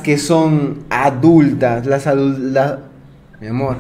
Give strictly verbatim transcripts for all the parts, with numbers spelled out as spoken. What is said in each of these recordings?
que son adultas, las adultas... Mi amor,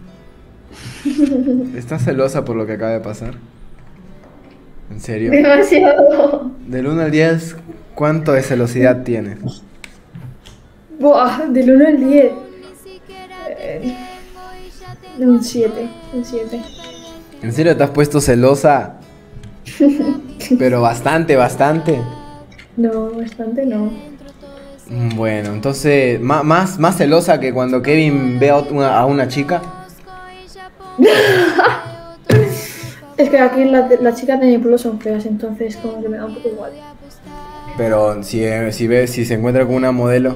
¿estás celosa por lo que acaba de pasar? ¿En serio? Demasiado. Del uno al diez, ¿cuánto de celosidad tienes? Buah, del uno al diez. Eh, un siete, un siete. ¿En serio te has puesto celosa? Pero bastante, bastante. No, bastante no. Bueno, entonces, ma- más, más celosa que cuando Kevin ve a una, a una chica. Es que aquí la- las chicas de mi pueblo son feas, entonces como que me da un poco igual. Pero si, eh, si ve, si se encuentra con una modelo.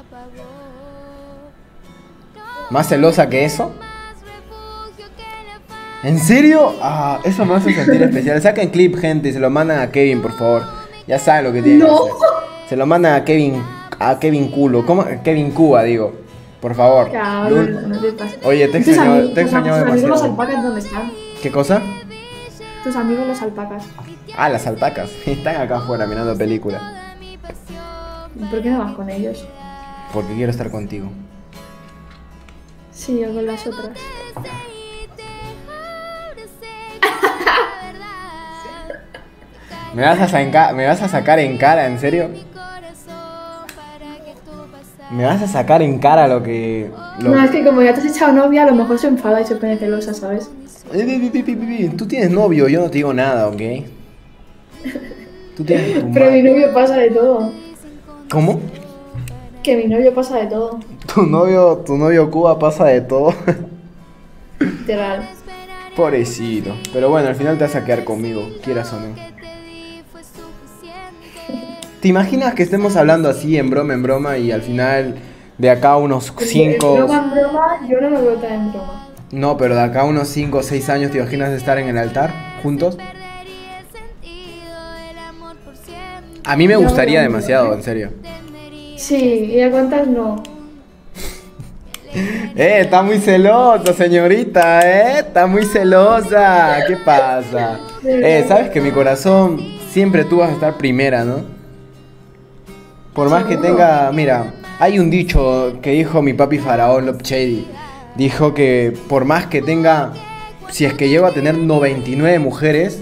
¿Más celosa que eso? ¿En serio? Ah, eso me hace sentir especial. Saquen clip, gente, y se lo mandan a Kevin, por favor. Ya saben lo que tienen No. que hacer. Se lo mandan a Kevin, a Kevin Culo. ¿Cómo? Kevin Cuba, digo. Por favor. Claro, Lu- no, no te pases. Oye, te he ¿Y tus extrañado, amigos- te he tus extrañado amigos los demasiado. alpacas dónde están? ¿Qué cosa? Tus amigos los alpacas. Ah, las alpacas. Están acá afuera mirando película. ¿Por qué no vas con ellos? Porque quiero estar contigo. Sí, yo con las otras. ¿Me vas a, saca- ¿Me vas a sacar en cara, en serio? ¿Me vas a sacar en cara lo que... Lo... No, es que como ya te has echado novia, a lo mejor se enfada y se pone celosa, ¿sabes? Eh, pi, pi, pi, pi, pi. Tú tienes novio, yo no te digo nada, ¿ok? Tú tienes tu Pero mi ma- novio pasa de todo. ¿Cómo? Que mi novio pasa de todo. Tu novio, tu novio Cuba pasa de todo. Literal. Pobrecito. Pero bueno, al final te vas a quedar conmigo, quieras o no. ¿Te imaginas que estemos hablando así en broma, en broma y al final de acá a unos cinco... Broma en broma, yo no me veo tan en broma. No, pero de acá a unos cinco o seis años, ¿te imaginas estar en el altar juntos? A mí me Yo gustaría no, demasiado, ¿eh? en serio. Sí, y a cuántas no. Eh, está muy celosa, señorita, eh, está muy celosa. ¿Qué pasa? Eh, sabes que mi corazón siempre tú vas a estar primera, ¿no? Por más que Seguro. tenga, mira, hay un dicho que dijo mi papi faraón Lop Shady. Dijo que por más que tenga, si es que llego a tener noventa y nueve mujeres,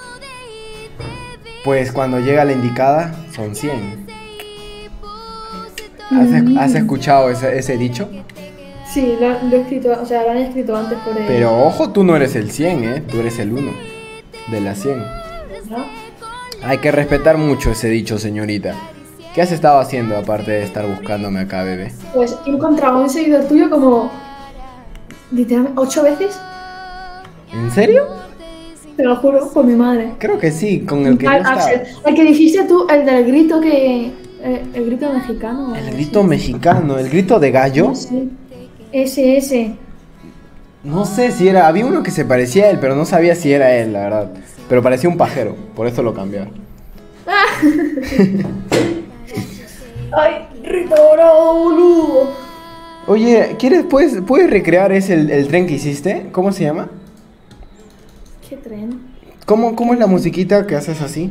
pues cuando llega la indicada son cien. ¿Has, Mm. has escuchado ese, ese dicho? Sí, lo, lo he escrito, o sea, lo han escrito antes por él. Pero ojo, tú no eres el cien, ¿eh? Tú eres el uno de las cien. ¿No? Hay que respetar mucho ese dicho, señorita. ¿Qué has estado haciendo aparte de estar buscándome acá, bebé? Pues he encontrado a un seguidor tuyo como literalmente ocho veces, ¿En serio? te lo juro, por mi madre. Creo que sí, con el que yo Al estaba. Axel, el que dijiste tú, el del grito que... eh, el grito mexicano. o El algo grito así. mexicano, el grito de gallo. No sé. Ese, ese. No sé si era, había uno que se parecía a él, pero no sabía si era él, la verdad. Pero parecía un pajero, por eso lo cambiaron. Ay, Rita Bravo, boludo. Oye, ¿quieres, puedes, puedes recrear ese el, el tren que hiciste? ¿Cómo se llama? ¿Qué tren? ¿Cómo, cómo es la musiquita que haces así?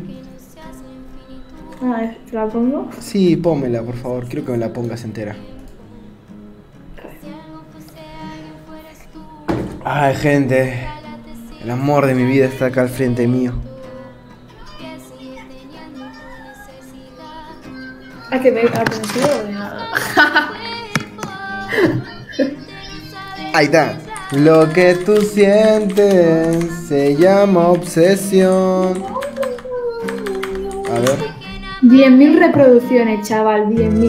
A ver, ¿te la pongo? Sí, pónmela, por favor. Quiero que me la pongas entera. Ay, gente. El amor de mi vida está acá al frente mío. A que me, a que me subo de nada. Ahí está. Lo que tú sientes se llama obsesión. A ver. diez mil reproducciones, chaval, diez mil.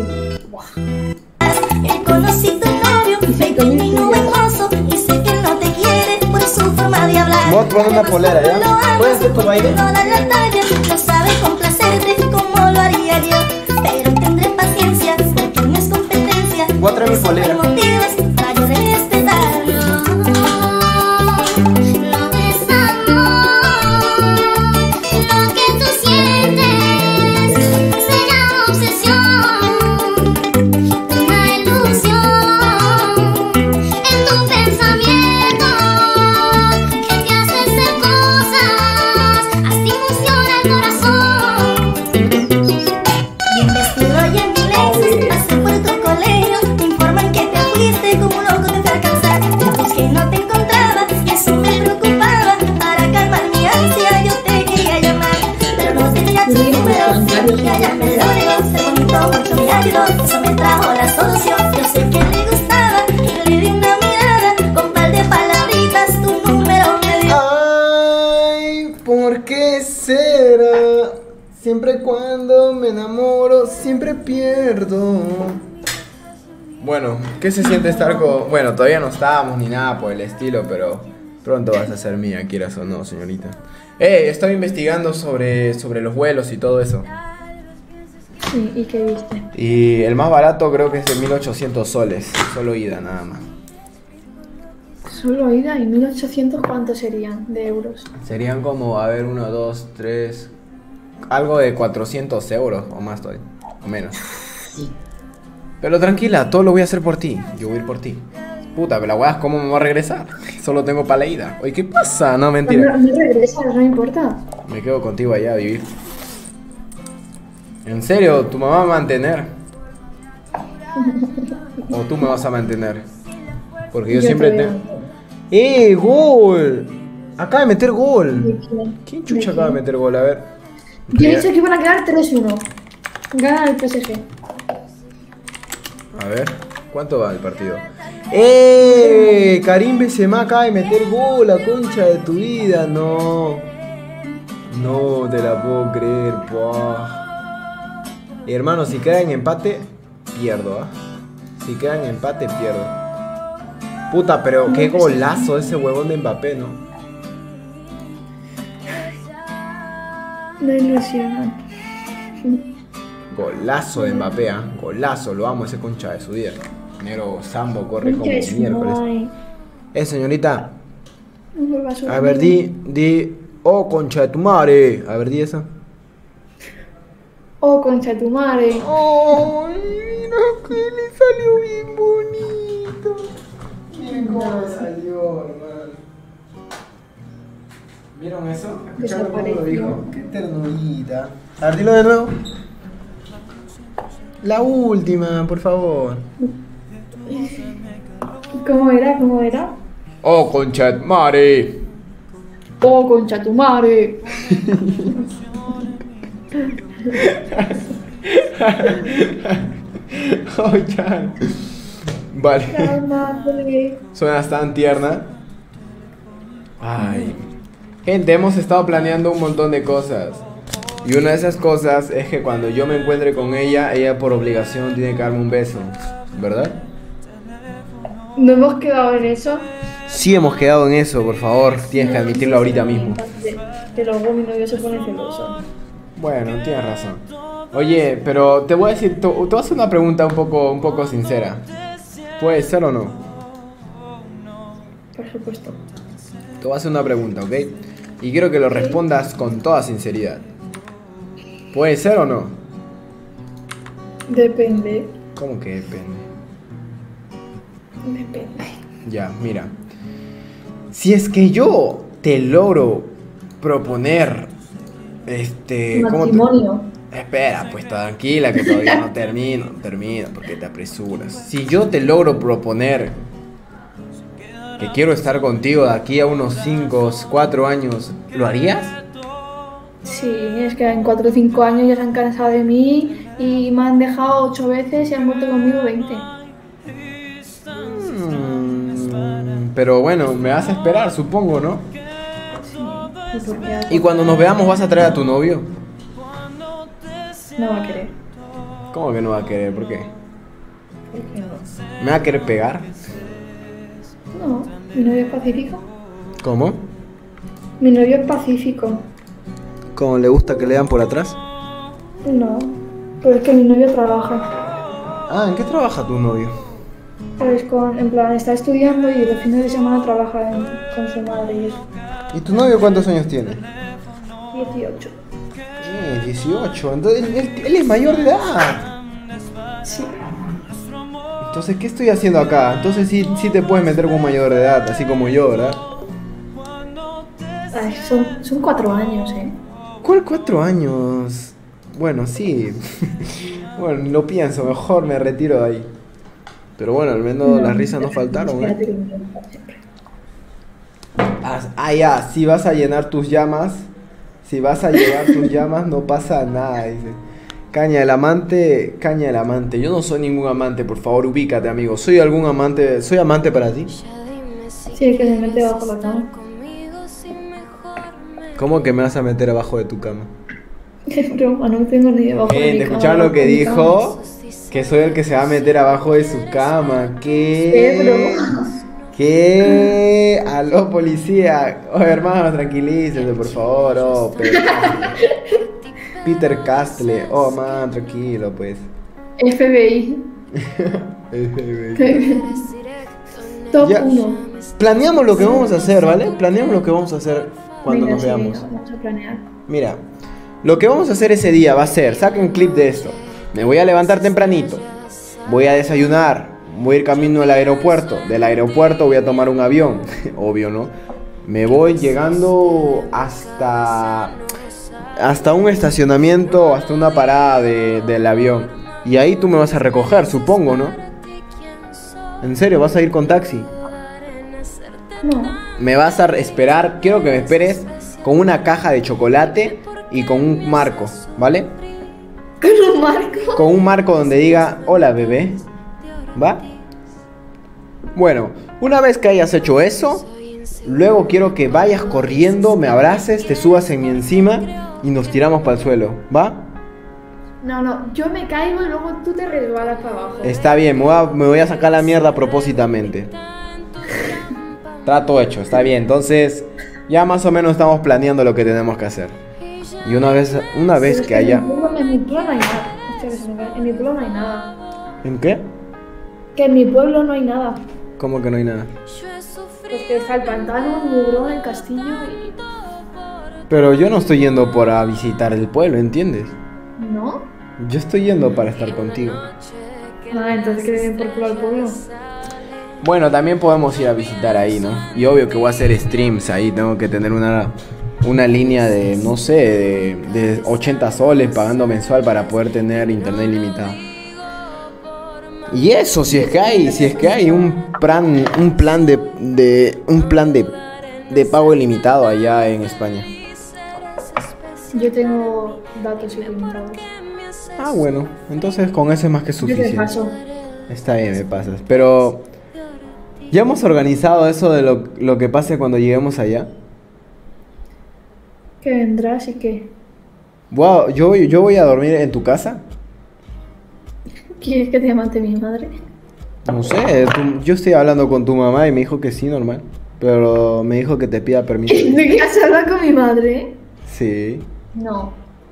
He conocido un novio, pequeño y hermoso, y sé que no te quiere por su forma de hablar. Vos pon una polera, ¿ya? ¿Puedes hacer tu baile? No da la talla, no sabe complacerte como lo haría yo, pero tendré paciencia porque no es competencia. Voy a traer mi polera. No motivos para yo respetarlo. No es amor, lo que tú sientes se llama obsesión. Una ilusión en tu pensamiento que te hace hacer cosas, así funciona el corazón. Bien vestido y en inglés, pasé por tu colegio. me enamoro, siempre pierdo. Bueno, ¿qué se siente estar con...? Bueno, todavía no estábamos ni nada por el estilo, pero pronto vas a ser mía, quieras o no, señorita. Eh, estoy investigando sobre, sobre los vuelos y todo eso. Sí, ¿y qué viste? Y el más barato creo que es de mil ochocientos soles, solo ida nada más. Solo ida y mil ochocientos, ¿cuántos serían de euros? Serían como, a ver, uno, dos, tres... Algo de cuatrocientos euros o más todavía, o menos. Pero tranquila, todo lo voy a hacer por ti. Yo voy a ir por ti. Puta, pero la weá, ¿cómo me voy a regresar? Solo tengo para la ida. Oye, ¿qué pasa? No, mentira. No, no regresas, no importa. Me quedo contigo allá a vivir. ¿En serio? ¿Tu mamá va a mantener? ¿O tú me vas a mantener? Porque yo, Yo siempre te voy a te... mantener. ¡Eh, gol! Acaba de meter gol. ¿De quién? ¿Quién chucha ¿De acaba de quién? meter gol? A ver. Yo he dicho que iban a quedar tres uno. Gana el P S G. A ver, ¿cuánto va el partido? ¡Eh! Karim Benzema acaba de meter gol, la concha de tu vida, no. No te la puedo creer, pa. Hermano, si queda en empate, pierdo, ¿ah? Si queda en empate, pierdo. Puta, pero qué golazo ese huevón de Mbappé, ¿no? No ilusionan. Golazo de Mbappé, ¿ah? Golazo, lo amo ese concha de su día. Negro Sambo corre como Concha de su miércoles. madre. Eh, señorita, No vuelvas a subir. a ver, di, di, oh, concha de tu madre. A ver, di eso. Oh, concha de tu madre. ¡Ay, mira que le salió bien bonito! Miren cómo le salió, hermano. ¿Vieron eso? ¿Escucharon cómo lo Desapareció. dijo? ¡Qué ternurita! A ver, dilo de nuevo. La última, por favor. ¿Cómo era? ¿Cómo era? ¡Oh, concha de tu madre! Oh, concha de tu madre. Oh, ya. Vale. Cálmate. Suenas tan tierna. Ay. Gente, hemos estado planeando un montón de cosas. Y una de esas cosas es que cuando yo me encuentre con ella, ella por obligación tiene que darme un beso. ¿Verdad? ¿No hemos quedado en eso? Sí, hemos quedado en eso, por favor. Tienes que admitirlo ahorita mismo. Que luego mi novio se pone celoso. Bueno, tienes razón. Oye, pero te voy a decir, te, te voy a hacer una pregunta un poco, un poco sincera. ¿Puede ser o no? Por supuesto. Te voy a hacer una pregunta, ¿ok? Y quiero que lo respondas con toda sinceridad. ¿Puede ser o no? Depende. ¿Cómo que depende? Depende. Ya, mira. Si es que yo te logro proponer... Este... ¿cómo te- Matrimonio. Espera, pues tranquila que todavía no termino, termino, porque te apresuras. Si yo te logro proponer que quiero estar contigo de aquí a unos cinco, cuatro años, ¿lo harías? Sí, es que en cuatro o cinco años ya se han cansado de mí y me han dejado ocho veces y han vuelto conmigo veinte. Mm, pero bueno, me vas a esperar, supongo, ¿no? ¿Y por qué? Y cuando nos veamos, ¿vas a traer a tu novio? No va a querer. ¿Cómo que no va a querer? ¿Por qué? ¿Por qué no? ¿Me va a querer pegar? No, mi novio es pacífico. ¿Cómo? Mi novio es pacífico. ¿Cómo le gusta que le dan por atrás? No, pero es que mi novio trabaja. Ah, ¿en qué trabaja tu novio? Pues con, en plan, está estudiando y los fines de semana trabaja en- con su madre y eso. ¿Y tu novio cuántos años tiene? dieciocho. Eh, dieciocho, entonces él, él- él es mayor de edad. Sí. Entonces, ¿qué estoy haciendo acá? Entonces sí, sí te puedes meter con un mayor de edad, así como yo, ¿verdad? Ay, son, son cuatro años, ¿eh? ¿Cuál cuatro años? Bueno, sí. Bueno, lo pienso, mejor me retiro de ahí. Pero bueno, al menos las risas no faltaron, ¿eh? Espérate que me llama siempre. Ah, ah, ya, si vas a llenar tus llamas, si vas a llevar tus llamas, no pasa nada, dice. Caña el amante, caña el amante. Yo no soy ningún amante, por favor, ubícate, amigo. ¿Soy algún amante? ¿Soy amante para ti? Sí, el que se mete bajo la cama. ¿Cómo que me vas a meter abajo de tu cama? Es broma, no tengo ni debajo de Eh, mi ¿te cama, escucharon lo que de mi dijo? Que soy el que se va a meter abajo de su cama. cama. ¿Qué? Es broma. ¿Qué? Aló, policía. Oh, hermano, tranquilícese, por favor. Oh, Peter Castle. Peter Castle. Oh, man, tranquilo, pues. F B I. Top Ya. uno. Planeamos lo que vamos a hacer, ¿vale? Planeamos lo que vamos a hacer cuando Venga, nos sí, veamos. venga, vamos a planear. Mira, lo que vamos a hacer ese día va a ser, saca un clip de esto. Me voy a levantar tempranito, voy a desayunar, voy a ir camino al aeropuerto. Del aeropuerto voy a tomar un avión, obvio, ¿no? Me voy llegando hasta hasta un estacionamiento, hasta una parada de- del avión. Y ahí tú me vas a recoger, supongo, ¿no? ¿En serio? ¿Vas a ir con taxi? No. Me vas a esperar, quiero que me esperes con una caja de chocolate y con un marco, ¿vale? Con un marco. Con un marco donde diga, hola bebé, ¿va? Bueno, una vez que hayas hecho eso, luego quiero que vayas corriendo, me abraces, te subas en mi encima y nos tiramos para el suelo, ¿va? No, no, yo me caigo y luego tú te resbalas para abajo. Está bien, me voy a, me voy a sacar la mierda a propósitamente. Trato hecho, está bien, entonces ya más o menos estamos planeando lo que tenemos que hacer. Y una vez, una vez Pero es que haya... En mi pueblo, en mi pueblo no hay nada. Hostia, que se me cae. En mi pueblo no hay nada. ¿En qué? Que en mi pueblo no hay nada. ¿Cómo que no hay nada? Pues que está el pantano, el mugrón, el castillo y... Pero yo no estoy yendo para visitar el pueblo, ¿entiendes? ¿No? Yo estoy yendo para estar contigo. Ah, entonces que le den por culo al pueblo. Bueno, también podemos ir a visitar ahí, ¿no? Y obvio que voy a hacer streams ahí, tengo que tener una, una línea de, no sé, de, de ochenta soles pagando mensual para poder tener internet ilimitado. Y eso, si es que hay, si es que hay un plan, un plan de, de un plan de, de pago ilimitado allá en España. Yo tengo datos ilimitados. Ah, bueno, entonces con eso es más que Yo te suficiente. paso. Está bien, me pasas. Pero ya hemos organizado eso de lo, lo que pase cuando lleguemos allá. Que vendrás y que... Wow, yo, yo voy a dormir en tu casa. ¿Quieres que te mate mi madre? No sé, tú- yo estoy hablando con tu mamá y me dijo que sí, normal. Pero me dijo que te pida permiso. ¿De qué has hablado con mi madre? Sí. No.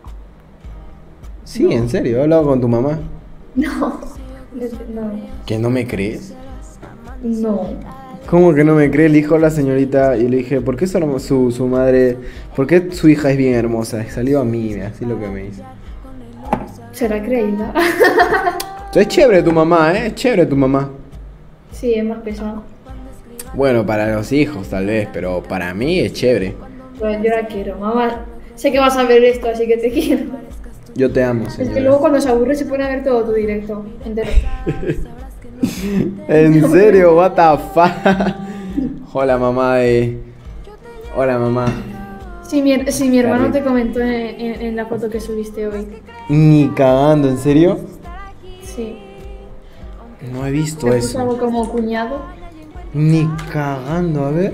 Sí, en serio, he hablado con tu mamá. No. No. ¿Que no me crees? No. ¿Cómo que no me cree? Le dijo a la señorita y le dije, ¿por qué su, su, su madre, por qué su hija es bien hermosa? Salió a mí, así lo que me dice. ¿Será creída? Es chévere tu mamá, ¿eh? Es chévere tu mamá. Sí, es más pesado. Bueno, para los hijos tal vez, pero para mí es chévere. Pero yo la quiero, mamá. Sé que vas a ver esto, así que te quiero. Yo te amo, Es que señora. luego cuando se aburre se pone a ver todo tu directo entero. ¿En serio? What the fuck? Hola, mamá de... Hola, mamá. Si mi, her- si mi hermano Carly. te comentó en, en- en la foto que subiste hoy. Ni cagando, ¿en serio? Sí. No he visto Te puso eso. algo como cuñado. Ni cagando, a ver.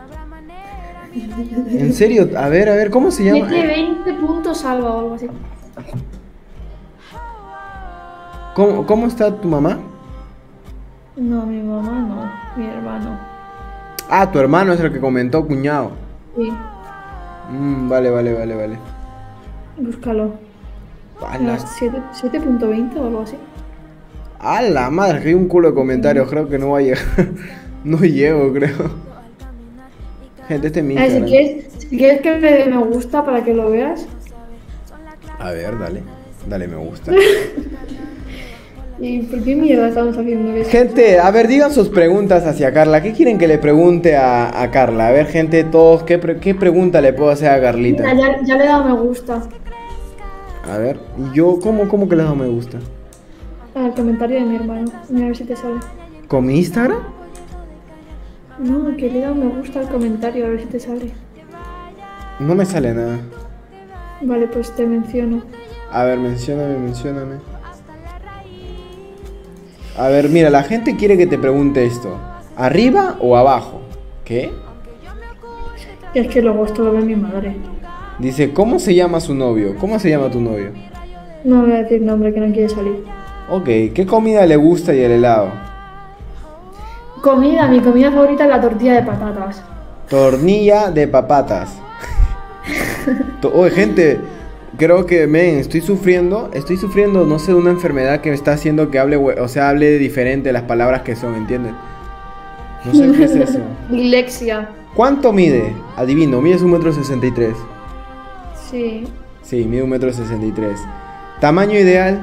¿En serio? A ver, a ver, ¿cómo se llama? Mete veinte puntos algo o algo así. ¿Cómo, cómo está tu mamá? No, mi mamá no. Mi hermano. Ah, tu hermano es el que comentó, cuñado. Sí. Mm, vale, vale, vale, vale. Búscalo. A la, siete punto veinte o algo así. a la madre, que hay un culo de comentarios. Creo que no va a llegar. No llego, creo. Gente, este es mi A ver, si Instagram. quieres, si quieres que le dé me gusta para que lo veas. A ver, dale. Dale me gusta. ¿Y por qué mierda estamos haciendo eso? Gente, a ver, digan sus preguntas hacia Carla. ¿Qué quieren que le pregunte a, a Carla? A ver, gente, todos, ¿qué, pre- qué pregunta le puedo hacer a Carlita? Mira, ya, ya le he dado me gusta A ver, ¿y yo cómo, cómo que le doy me gusta? al comentario de mi hermano. Mira a ver si te sale. ¿Con mi Instagram? No, que le he dado me gusta al comentario, a ver si te sale. No me sale nada. Vale, pues te menciono. A ver, mencióname, mencióname. A ver, mira, la gente quiere que te pregunte esto. ¿Arriba o abajo? ¿Qué? Es que luego esto lo ve mi madre. Dice, ¿cómo se llama su novio? ¿Cómo se llama tu novio? No voy a decir nombre que no quiere salir. Ok, ¿qué comida le gusta y el helado? Comida, mi comida favorita es la tortilla de patatas. Tornilla de papatas. To- Oye, gente, creo que, men, estoy sufriendo, estoy sufriendo, no sé, de una enfermedad que me está haciendo que hable, hue- o sea, hable diferente las palabras que son, ¿entiendes? No sé qué es eso. Dislexia. ¿Cuánto mide? Adivino, mides un metro sesenta y tres. Sí. Sí, mide un metro sesenta y tres. ¿Tamaño ideal?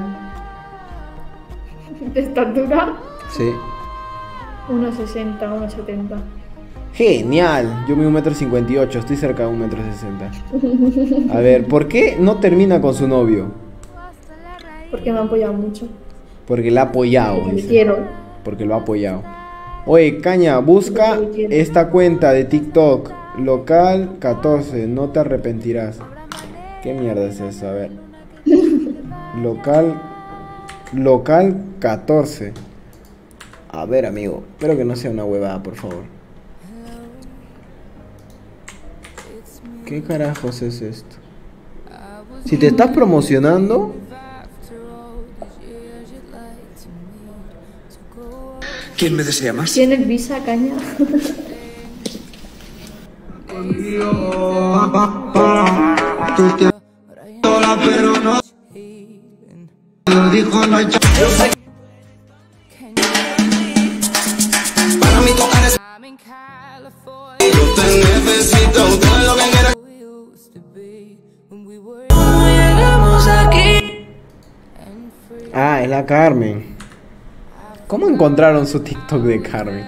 De estatura, Sí. uno sesenta, uno setenta. Genial, yo mido un metro cincuenta y ocho, estoy cerca de un metro sesenta. A ver, ¿por qué no termina con su novio? Porque me ha apoyado mucho. Porque la ha apoyado, Porque le dice. quiero. Porque lo ha apoyado. Oye, Caña, busca Porque le quiero. esta cuenta de TikTok, local catorce, no te arrepentirás. ¿Qué mierda es eso? A ver. Local, local catorce. A ver, amigo, espero que no sea una huevada, por favor. ¿Qué carajos es esto? Si te estás promocionando, ¿Quién me desea más? ¿Tienes visa, caña? ah, es la Carmen. ¿Cómo encontraron su TikTok de Carmen?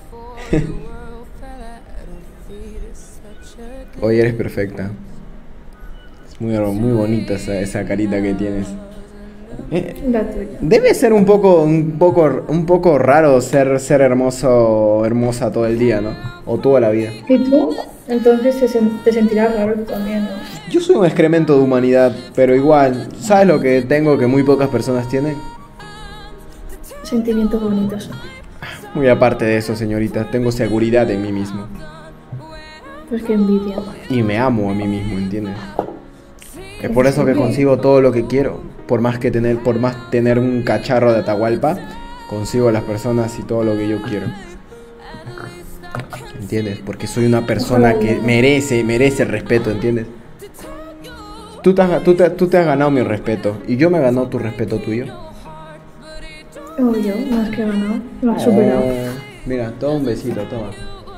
Hoy eres perfecta. Es muy, muy bonita esa, esa carita que tienes. Eh, La tuya. Debe ser un poco, un poco, un poco raro ser, ser hermoso, hermosa todo el día, ¿no? O toda la vida. ¿Y tú? Entonces te, sen- te sentirás raro tú también, ¿no? Yo soy un excremento de humanidad, pero igual, ¿sabes lo que tengo que muy pocas personas tienen? Sentimientos bonitos. Muy aparte de eso, señorita, tengo seguridad en mí mismo. Pues qué envidia. Y me amo a mí mismo, ¿entiendes? Es por eso que consigo todo lo que quiero. Por más que tener, por más tener un cacharro de Atahualpa, consigo las personas y todo lo que yo quiero. ¿Entiendes? Porque soy una persona que merece, merece respeto, ¿entiendes? Tú te, has, tú, te, tú te has ganado mi respeto y yo me he ganado tu respeto tuyo. Obvio, más que ganado. Lo has superado. Oh, mira, toma un besito, toma.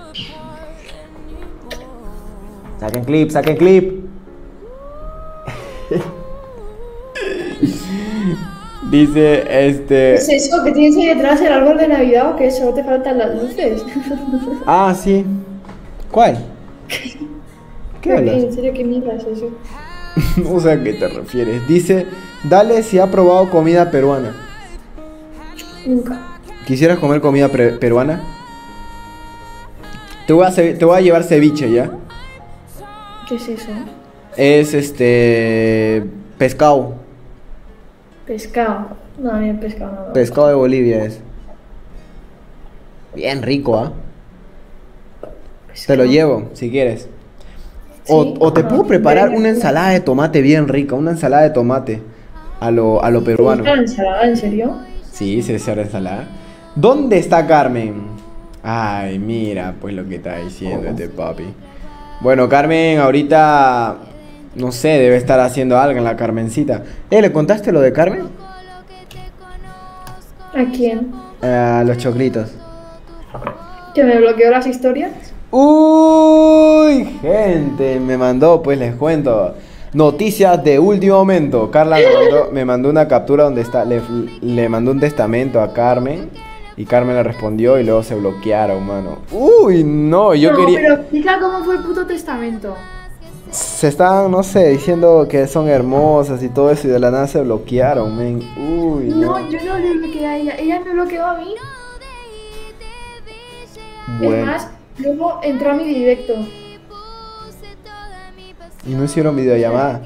Saquen clip, saquen clip. Dice, este... ¿Es eso que tienes ahí detrás el árbol de Navidad o que solo te faltan las luces? Ah, sí. ¿Cuál? ¿Qué hablas? ¿En serio qué miras eso? No sé a qué te refieres. Dice, dale si ha probado comida peruana. Nunca. ¿Quisieras comer comida pre- peruana? Te voy, a ce- te voy a llevar ceviche, ¿ya? ¿Qué es eso? Es este... pescado. Pescado. No, a mí el pescado no. me gusta. Pescado de Bolivia es. Bien rico, ¿ah? Te Pescado. lo llevo, si quieres. O, Sí, o te no, puedo preparar venga. una ensalada de tomate bien rica, una ensalada de tomate a lo, a lo peruano. ¿Te gusta la ensalada? ¿En serio? Sí, se desea ensalada. ¿Dónde está Carmen? Ay, mira, pues lo que está diciendo este papi. Bueno, Carmen, ahorita, no sé, debe estar haciendo algo en la Carmencita. ¿Eh, le contaste lo de Carmen? ¿A quién? A los choclitos. ¿Que me bloqueó las historias? Uy, gente, me mandó, pues les cuento. Noticias de último momento. Carla me mandó, me mandó una captura donde está, le, le mandó un testamento a Carmen y Carmen le respondió y luego se bloquearon, mano. Uy, no, yo no, quería. pero explica cómo fue el puto testamento. Se estaban, no sé, diciendo que son hermosas y todo eso y de la nada se bloquearon, men. Uy, no. No, yo no le bloqueé a ella. Ella me bloqueó a mí. Es Bueno, más, luego entró a mi directo. y no hicieron videollamada.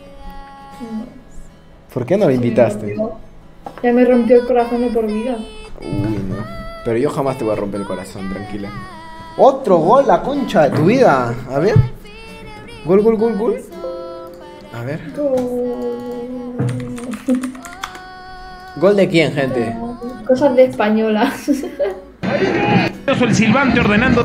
¿Por qué no la invitaste? Ya me rompió el corazón de por vida. Uy, no. Pero yo jamás te voy a romper el corazón, tranquila. Otro gol, la concha de tu vida. A ver. Gol, gol, gol, gol. A ver. Gol. ¿Gol de quién, gente? Cosas de española. El silbante ordenando.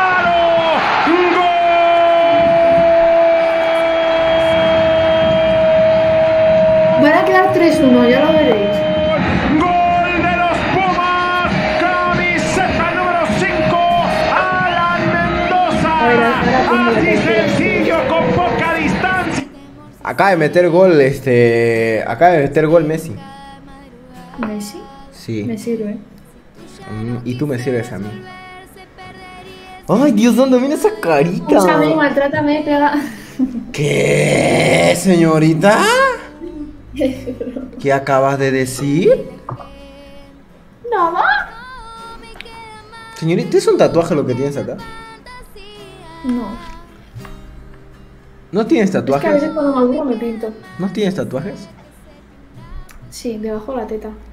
Van a quedar tres uno, ya lo veréis. ¡Gol de los Pumas! ¡Camiseta número cinco! ¡Alan Mendoza! Ahora, ahora pongo la Así tercera. sencillo, con poca distancia. Acaba de meter gol, este. Acaba de meter gol Messi. Messi. Sí. Me sirve. Mm, y tú me sirves a mí. Ay, Dios, ¿dónde viene esa carita? Úsame, maltrátame, pega. ¿Qué, señorita? ¿Qué acabas de decir? Nada. Señorita, ¿es un tatuaje lo que tienes acá? No. ¿No tienes Es que a tatuajes? veces cuando me aburro me pinto. ¿No tienes tatuajes? Sí, debajo de la teta.